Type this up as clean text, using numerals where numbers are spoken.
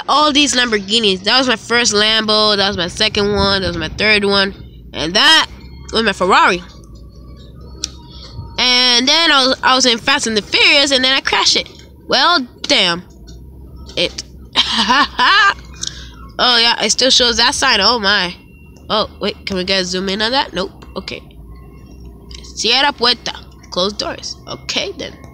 had all these Lamborghinis. That was my first Lambo. That was my second one. That was my third one. And that was my Ferrari. And then I was in Fast and the Furious, and then I crashed it. Well, damn. It. Oh, yeah, it still shows that sign. Oh, my. Oh, wait, can we guys zoom in on that? Nope. Okay. Cierra puerta. Close doors. Okay, then.